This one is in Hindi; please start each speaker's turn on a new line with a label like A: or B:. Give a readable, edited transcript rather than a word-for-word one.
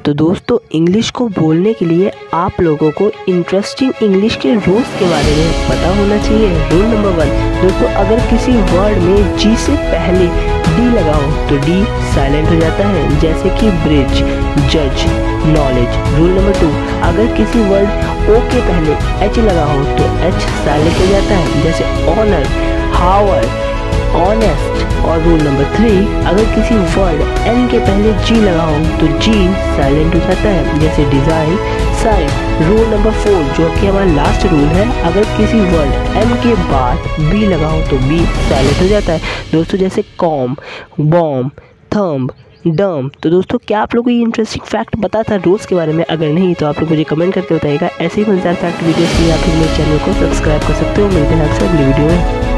A: तो दोस्तों इंग्लिश को बोलने के लिए आप लोगों को इंटरेस्टिंग इंग्लिश के रूल्स के बारे में पता होना चाहिए। रूल नंबर 1 दोस्तों, अगर किसी वर्ड में जी से पहले डी लगा हो तो डी साइलेंट हो जाता है, जैसे कि ब्रिज, जज, नॉलेज। रूल नंबर 2, अगर किसी वर्ड ओ के पहले एच लगा हो तो एच साइलेंट हो जाता है, जैसे ऑनर, हावर, ऑनेस्ट। और रूल नंबर 3, अगर किसी वर्ड एन के पहले जी लगा हो तो जी साइलेंट हो जाता है, जैसे डिज़ाइन, साइन। रूल नंबर 4 जो कि हमारा लास्ट रूल है, अगर किसी वर्ड एम के बाद बी लगा हो तो बी साइलेंट हो जाता है दोस्तों, जैसे कॉम, बॉम्ब, थंब, डम। तो दोस्तों क्या आप लोगों को ये इंटरेस्टिंग फैक्ट पता था रूल्स के बारे में? अगर नहीं तो आप लोग मुझे कमेंट करके बताइएगा। ऐसे ही मजेदार फैक्ट वीडियोस के लिए आप लोग मेरे चैनल को सब्सक्राइब कर सकते हो। मिलते हैं आपसे अगली वीडियो में।